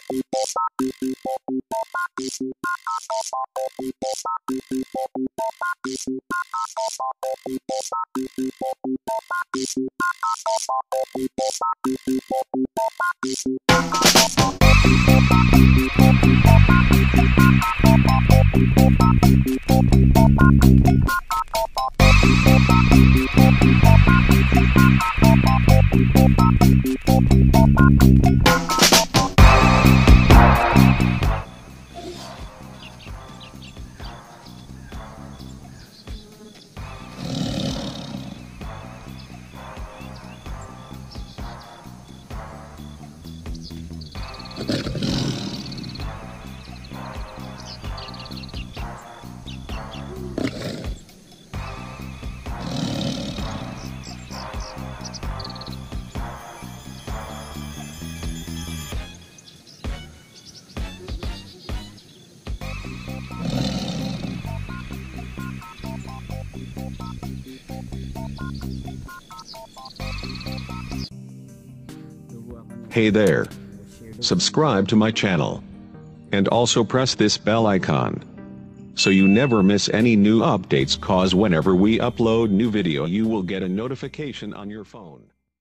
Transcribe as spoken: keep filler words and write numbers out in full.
Hey there. Subscribe to my channel. And also press this bell icon, so you never miss any new updates, cause whenever we upload new video you will get a notification on your phone.